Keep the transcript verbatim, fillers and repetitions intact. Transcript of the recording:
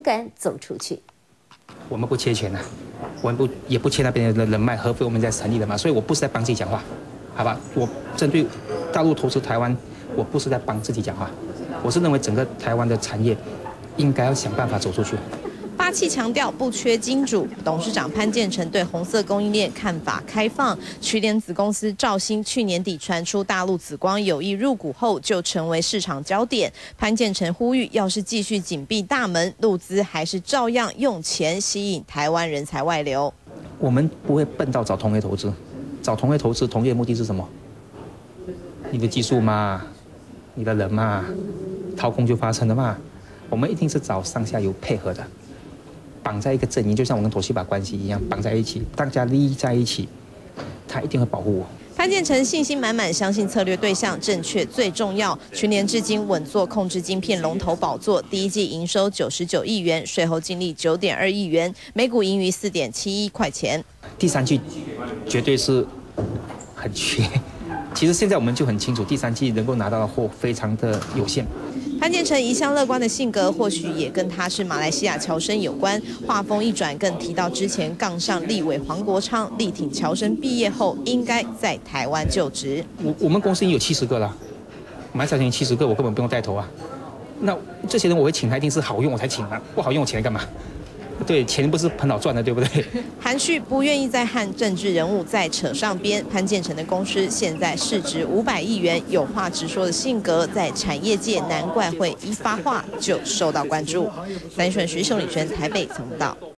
敢走出去。 我们不缺钱呐、啊，我们不也不缺那边的人脉，合肥我们在成立的嘛，所以我不是在帮自己讲话，好吧？我针对大陆投资台湾，我不是在帮自己讲话，我是认为整个台湾的产业应该要想办法走出去。 霸气强调不缺金主，董事长潘建成对红色供应链看法开放。曲联子公司兆兴去年底传出大陆紫光有意入股后，就成为市场焦点。潘建成呼吁，要是继续紧闭大门，陆资还是照样用钱吸引台湾人才外流。 我们不会笨到找同业投资，找同业投资，同业目的是什么？你的技术嘛，你的人嘛，掏空就发生了嘛。我们一定是找上下游配合的。绑在一个阵营，就像我跟toshiba关系一样，绑在一起，大家利益在一起，他一定会保护我。 潘建成信心满满，相信策略对象正确最重要。群联至今稳坐控制晶片龙头宝座，第一季营收九十九亿元，税后净利九点二亿元，每股盈余四点七一块钱。 第三季绝对是很缺，其实现在我们就很清楚，第三季能够拿到的货非常的有限。 潘建成一向乐观的性格，或许也跟他是马来西亚侨生有关。话锋一转，更提到之前杠上立委黄国昌，力挺侨生毕业后应该在台湾就职。 我我们公司已经有七十个了，马来西亚有七十个，我根本不用带头啊。那这些人我会请他，一定是好用我才请啊，不好用我请来干嘛？对，钱不是很好赚的，对不对？ 含蓄不愿意再和政治人物再扯上边。潘建成的公司现在市值五百亿元，有话直说的性格，在产业界难怪会一发话就受到关注。三顺徐秀礼权台北曾报道。